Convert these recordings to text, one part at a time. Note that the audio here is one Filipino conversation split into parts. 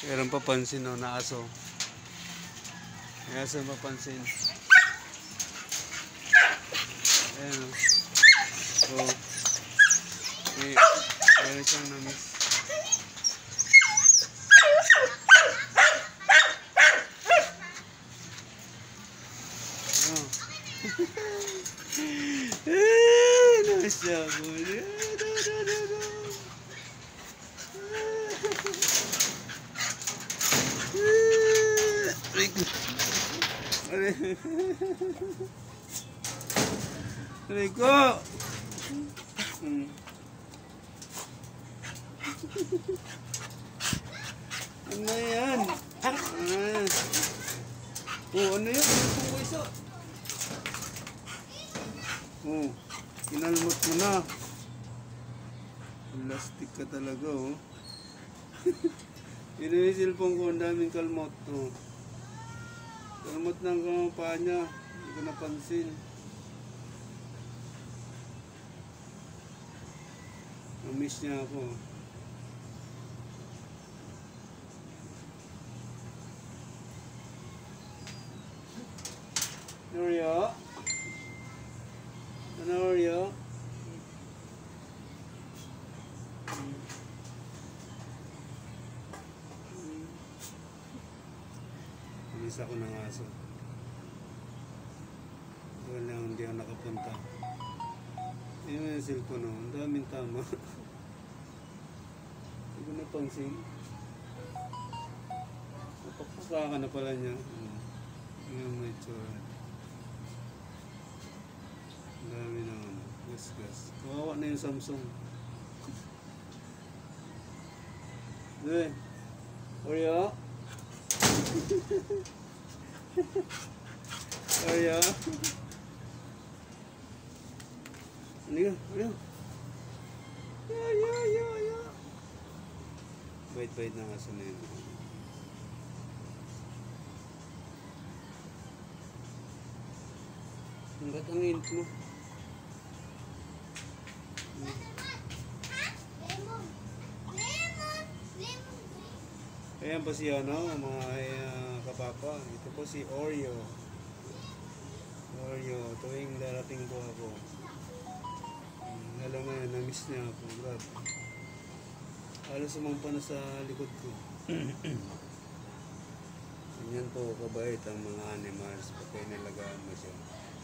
Meron papansin na aso. May aso papansin. Ayan o. So, meron siyang na-miss. Nice job, boy. Rico. Ano yan? Oh, ano yan? Ano isa? Oh, kinalmot mo na. Plastic ka talaga, oh. Yun yung cellphone ko, ang daming kalmot. Oh. Kalmot ng paa niya. Hindi ko napansin. Na-miss niya ako. Norio? Norio? Miss ako ng aso. Wala, hindi ako nakapunta. Yun yung cellphone, no? Ang daming tama. Hindi ko napansin. Napakpaka ka na pala niya. Yung may tsura. Ang dami na ano. Gas. Kawawa na yung Samsung. Hey, Oreo? Oreo? Ano? Ya. Bait-bait na aso na yun. Hanggat ang init mo. Ayan po si mga kapapa. Ito po si Oreo. Tuwing darating po ako. Alam mo yan, na-miss niya ako. Grabe. Halos sumampa na sa likod ko. Ganyan po kabait ang mga animals pagka nilagaan mo siya.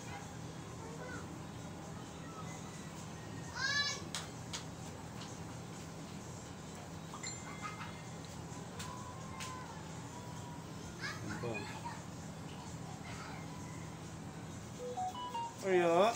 Oreo?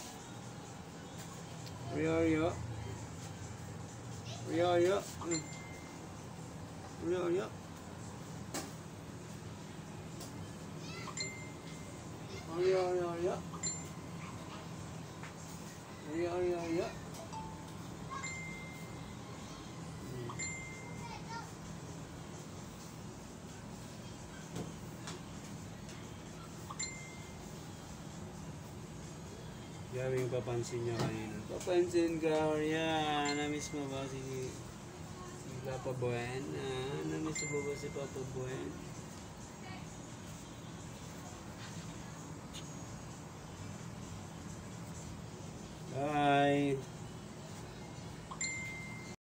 Daming papansin niya kanina. Papansin ka, Oreo. Na-miss mo ba si Papa Buen? Na-miss mo ba si Papa Buen? Bye!